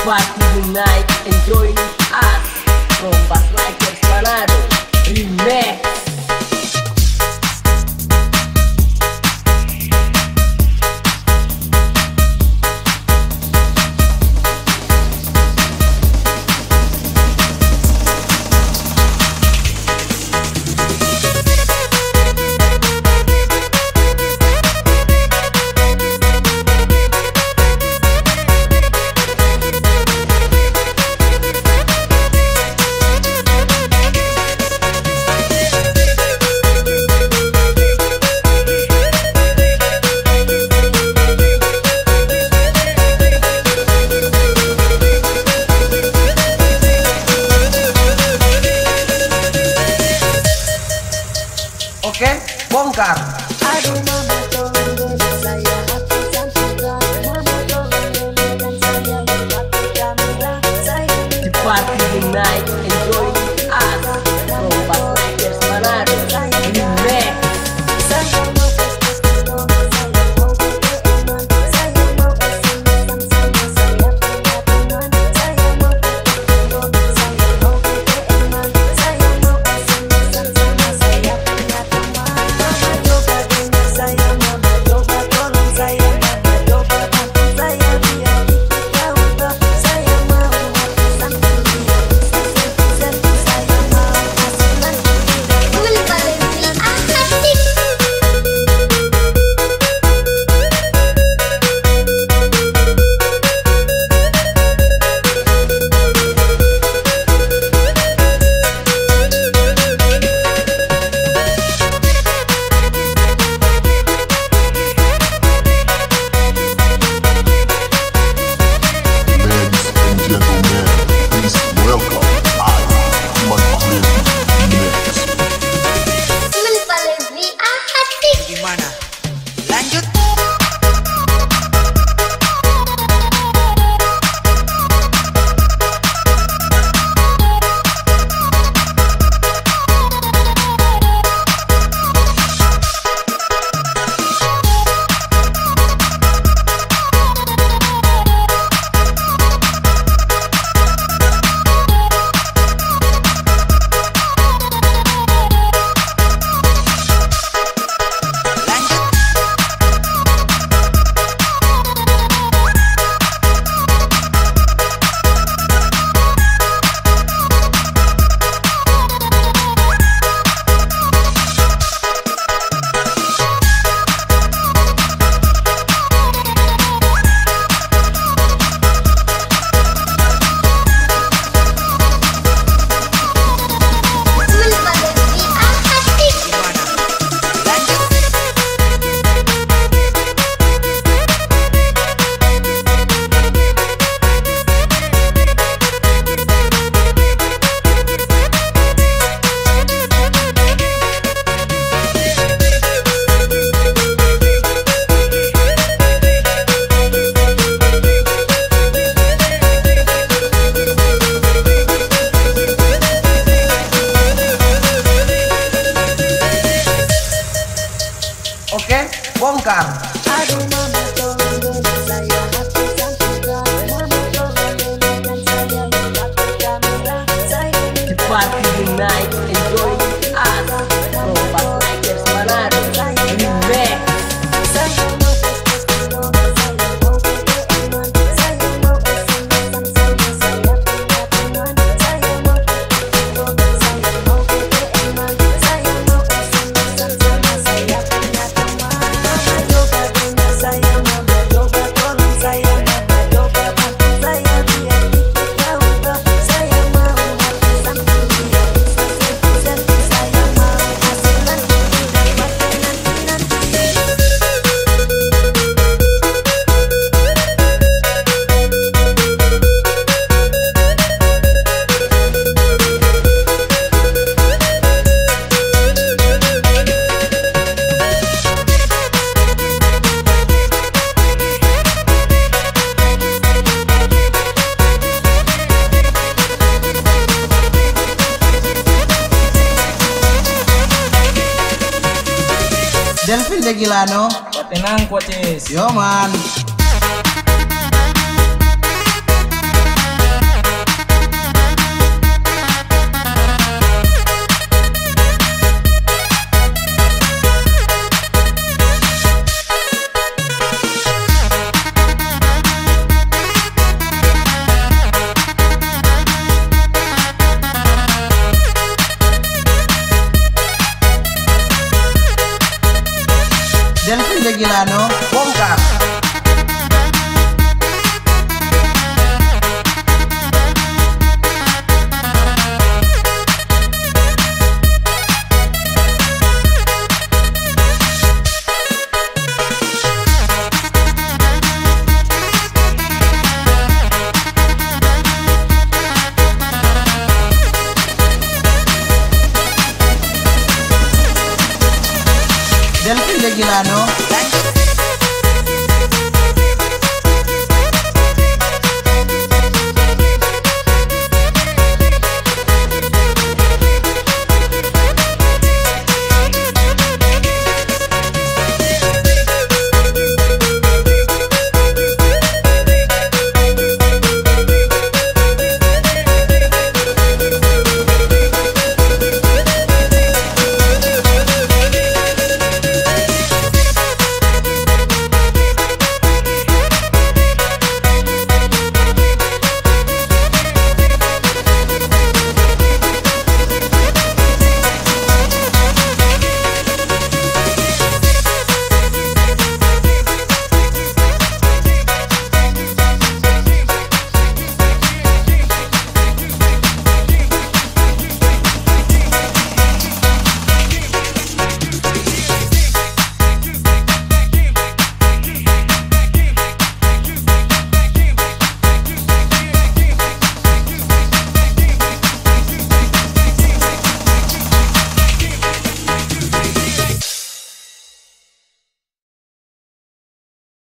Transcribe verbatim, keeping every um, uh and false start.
party tonight, enjoy us from Baslakers Manado Remix. Oke, bongkar. Aduh mama tolong bebas saya, hati cantik mama tolong bebaskan saya, hati Camilla saya. The party tonight, enjoy us from Baslakers Manado Remix. Saya mau pes-pes sama saya, mau berteman, saya mau es-esan sama saya punya teman. Saya mau pes-pes sama saya, mau berteman, saya mau es-esan sama saya punya teman. Mama coba dengar saya, mama coba tolong saya, mama coba bantu saya biar ikut jauh ke. Saya mau hati sampai dia bisa selfie-selfie, saya mau kasih nanti dia. Ladies and gentlemen, please welcome I, Iman Fahlevi Remix. Gimana? Lanjut. Oke, bongkar. Aduh mama tolong bebas saya, hati cantik mama tolong bebaskan saya, hati Camilla saya. The party tonight, enjoy us from Baslakers Manado Remix. Saya mau pes-pes sama saya, mau berteman, saya mau es-esan sama saya punya teman. Saya mau pes-pes sama saya, mau berteman, saya mau es-esan sama saya punya teman. Mama coba dengar saya, mama coba tolong saya, mama coba bantu saya biar ikut jauh ke. Saya mau hati sampai dia bisa selfie-selfie, saya mau kasih nanti tidak pakai nanti-nanti. Delvin de Gilano. Tenang, Coaches. Yo man. Delvin Degilano, bongkar. Delvin Degilano,